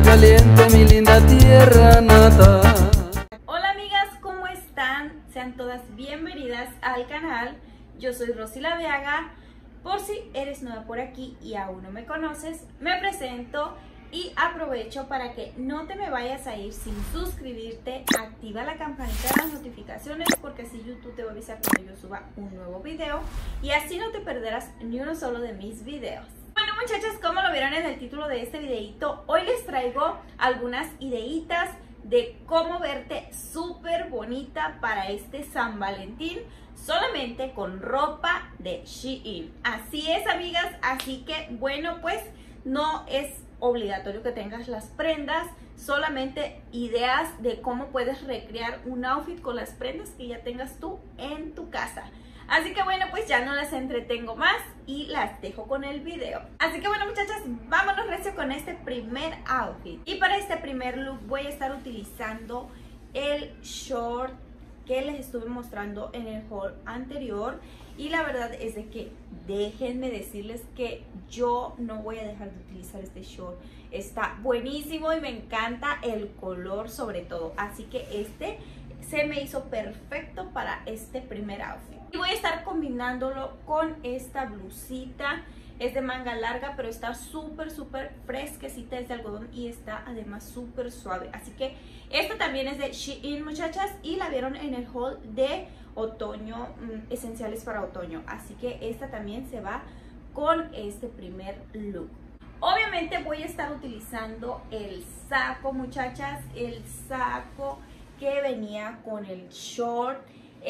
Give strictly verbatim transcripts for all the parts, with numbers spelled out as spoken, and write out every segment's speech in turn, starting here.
Aguascalientes, mi linda tierra natal. Hola amigas, ¿cómo están? Sean todas bienvenidas al canal. Yo soy Rosy Laviaga. Por si eres nueva por aquí y aún no me conoces, me presento y aprovecho para que no te me vayas a ir sin suscribirte. Activa la campanita de las notificaciones porque así YouTube te va a avisar cuando yo suba un nuevo video y así no te perderás ni uno solo de mis videos. Bueno muchachas, como lo vieron en el título de este videito, hoy les traigo algunas ideitas de cómo verte súper bonita para este San Valentín solamente con ropa de Shein. Así es amigas, así que bueno, pues no es obligatorio que tengas las prendas, solamente ideas de cómo puedes recrear un outfit con las prendas que ya tengas tú en tu casa. Así que bueno, pues ya no las entretengo más y las dejo con el video. Así que bueno muchachas, vámonos recio con este primer outfit. Y para este primer look voy a estar utilizando el short que les estuve mostrando en el haul anterior. Y la verdad es de que déjenme decirles que yo no voy a dejar de utilizar este short. Está buenísimo y me encanta el color sobre todo. Así que este se me hizo perfecto para este primer outfit. Y voy a estar combinándolo con esta blusita. Es de manga larga, pero está súper, súper fresquecita, es de algodón y está además súper suave. Así que esta también es de Shein, muchachas, y la vieron en el haul de otoño, mmm, esenciales para otoño. Así que esta también se va con este primer look. Obviamente voy a estar utilizando el saco, muchachas, el saco que venía con el short.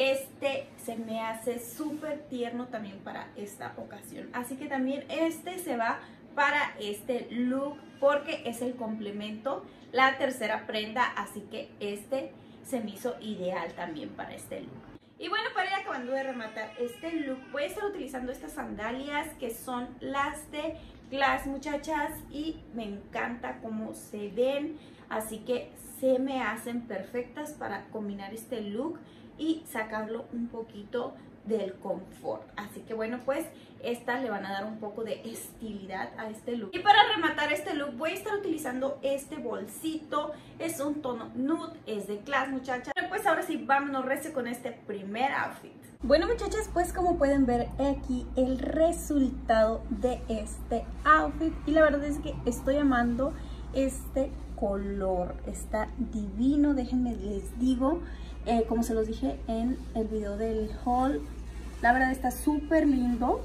Este se me hace súper tierno también para esta ocasión. Así que también este se va para este look porque es el complemento, la tercera prenda. Así que este se me hizo ideal también para este look. Y bueno, para ir acabando de rematar este look, voy a estar utilizando estas sandalias que son las de Glass, muchachas, y me encanta cómo se ven, así que se me hacen perfectas para combinar este look y sacarlo un poquito del confort. Así que bueno, pues estas le van a dar un poco de estilidad a este look. Y para rematar este look voy a estar utilizando este bolsito. Es un tono nude, es de Glass, muchachas. Pues ahora sí, vámonos recio con este primer outfit. Bueno muchachas, pues como pueden ver aquí el resultado de este outfit. Y la verdad es que estoy amando este color, está divino. Déjenme les digo, eh, como se los dije en el video del haul, la verdad está súper lindo.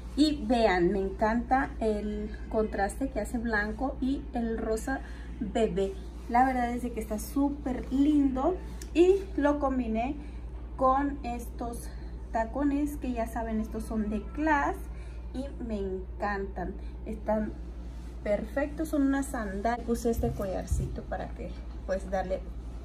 Y vean, me encanta el contraste que hace blanco y el rosa bebé. La verdad es que está súper lindo y lo combiné con estos tacones que ya saben, estos son de Glass y me encantan, están perfectos, son unas sandalias. Puse este collarcito para que pues darle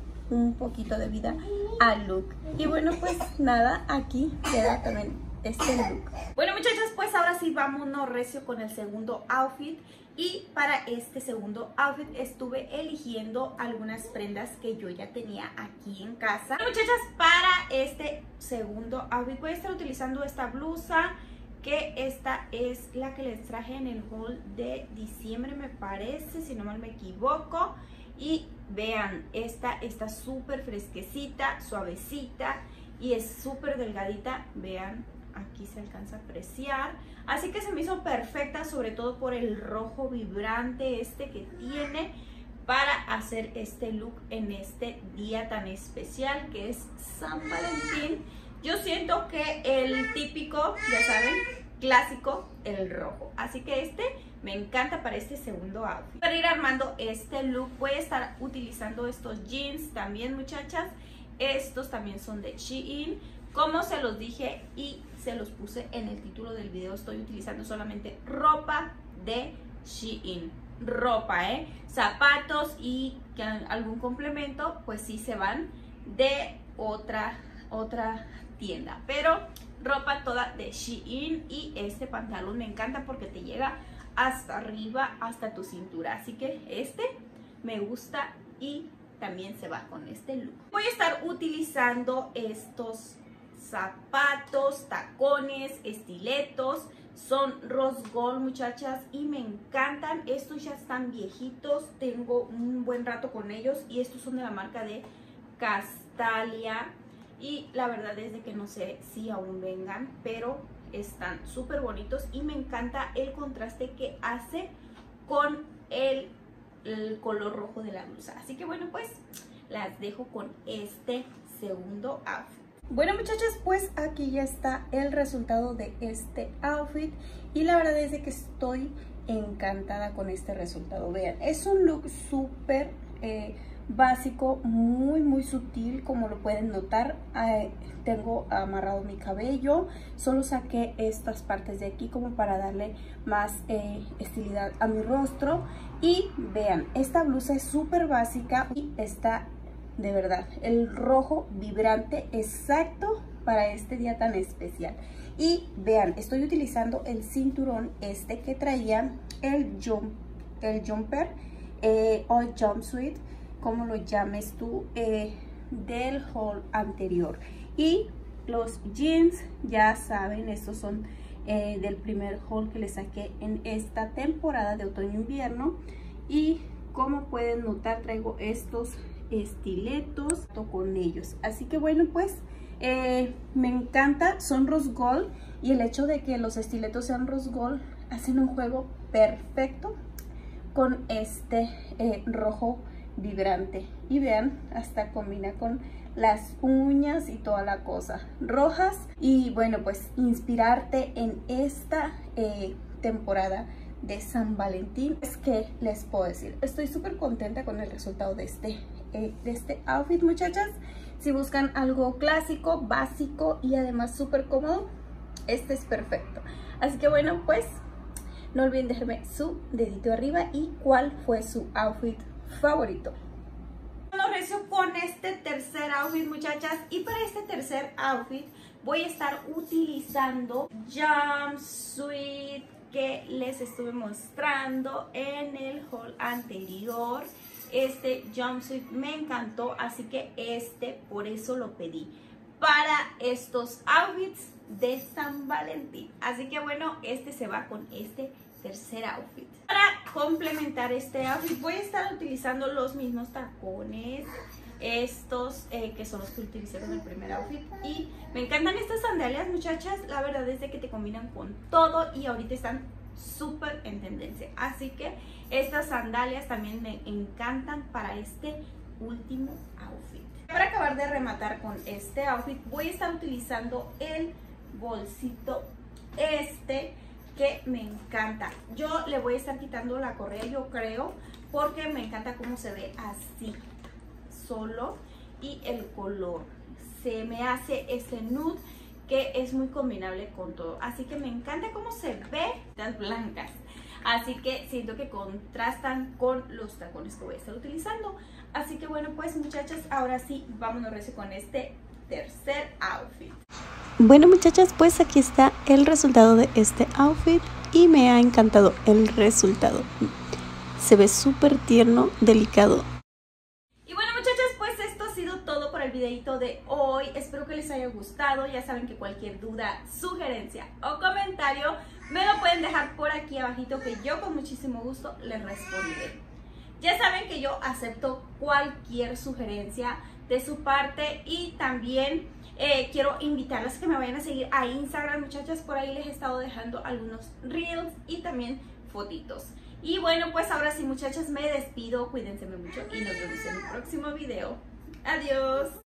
un poquito de vida al look. Y bueno, pues nada, aquí queda también este look. Bueno muchachas, pues ahora sí vámonos recio con el segundo outfit. Y para este segundo outfit estuve eligiendo algunas prendas que yo ya tenía aquí en casa. Bueno, muchachas, para este segundo outfit voy a estar utilizando esta blusa, que esta es la que les traje en el haul de diciembre, me parece, si no mal me equivoco. Y vean, esta está súper fresquecita, suavecita y es súper delgadita. Vean, aquí se alcanza a apreciar. Así que se me hizo perfecta, sobre todo por el rojo vibrante este que tiene, para hacer este look en este día tan especial que es San Valentín. Yo siento que el típico, ya saben, clásico, el rojo. Así que este me encanta para este segundo outfit. Para ir armando este look voy a estar utilizando estos jeans también, muchachas. Estos también son de Shein. Como se los dije y se los puse en el título del video, estoy utilizando solamente ropa de Shein. Ropa, ¿eh? Zapatos y algún complemento, pues sí se van de otra, otra tienda. Pero ropa toda de Shein. Y este pantalón me encanta porque te llega hasta arriba, hasta tu cintura. Así que este me gusta y también se va con este look. Voy a estar utilizando estos zapatos, tacones, estiletos Son Rose Gold, muchachas, y me encantan. Estos ya están viejitos, tengo un buen rato con ellos y estos son de la marca de Castalia. Y la verdad es de que no sé si aún vengan, pero están súper bonitos y me encanta el contraste que hace con el, el color rojo de la blusa. Así que bueno, pues las dejo con este segundo outfit. Bueno, muchachas, pues aquí ya está el resultado de este outfit y la verdad es de que estoy encantada con este resultado. Vean, es un look súper eh, básico, muy muy sutil, como lo pueden notar. Eh, tengo amarrado mi cabello, solo saqué estas partes de aquí como para darle más eh, estilidad a mi rostro. Y vean, esta blusa es súper básica y está de verdad el rojo vibrante exacto para este día tan especial. Y vean, estoy utilizando el cinturón este que traía el, jump, el jumper eh, o jumpsuit, como lo llames tú, eh, del haul anterior. Y los jeans, ya saben, estos son eh, del primer haul que les saqué en esta temporada de otoño-invierno. Y como pueden notar, traigo estos estiletos con ellos. Así que bueno, pues eh, me encanta, son Rose Gold y el hecho de que los estiletos sean Rose Gold hacen un juego perfecto con este eh, rojo vibrante. Y vean, hasta combina con las uñas y toda la cosa rojas. Y bueno, pues inspirarte en esta eh, temporada de San Valentín. Es que les puedo decir, estoy súper contenta con el resultado de este eh, de este outfit, muchachas. Si buscan algo clásico, básico y además súper cómodo, este es perfecto. Así que bueno, pues no olviden dejarme su dedito arriba y cuál fue su outfit favorito. Lo rezo con este tercer outfit, muchachas, y para este tercer outfit voy a estar utilizando jumpsuit que les estuve mostrando en el haul anterior. Este jumpsuit me encantó, así que este por eso lo pedí para estos outfits de San Valentín. Así que bueno, este se va con este tercer outfit. Para complementar este outfit voy a estar utilizando los mismos tacones, estos eh, que son los que utilicé en el primer outfit. Y me encantan estas sandalias, muchachas. La verdad es de que te combinan con todo y ahorita están súper en tendencia. Así que estas sandalias también me encantan para este último outfit. Para acabar de rematar con este outfit voy a estar utilizando el bolsito este que me encanta. Yo le voy a estar quitando la correa, yo creo, porque me encanta cómo se ve así solo y el color se me hace ese nude que es muy combinable con todo. Así que me encanta cómo se ve las blancas. Así que siento que contrastan con los tacones que voy a estar utilizando. Así que bueno, pues muchachas, ahora sí, vámonos recio con este tercer outfit. Bueno, muchachas, pues aquí está el resultado de este outfit y me ha encantado el resultado. Se ve súper tierno, delicado. Y bueno, muchachas, pues esto ha sido todo por el videito de hoy. Espero que les haya gustado. Ya saben que cualquier duda, sugerencia o comentario me lo pueden dejar por aquí abajito, que yo con muchísimo gusto les responderé. Ya saben que yo acepto cualquier sugerencia de su parte y también eh, quiero invitarlas a que me vayan a seguir a Instagram, muchachas. Por ahí les he estado dejando algunos reels y también fotitos. Y bueno, pues ahora sí, muchachas, me despido. Cuídense mucho y nos vemos en el próximo video. Adiós.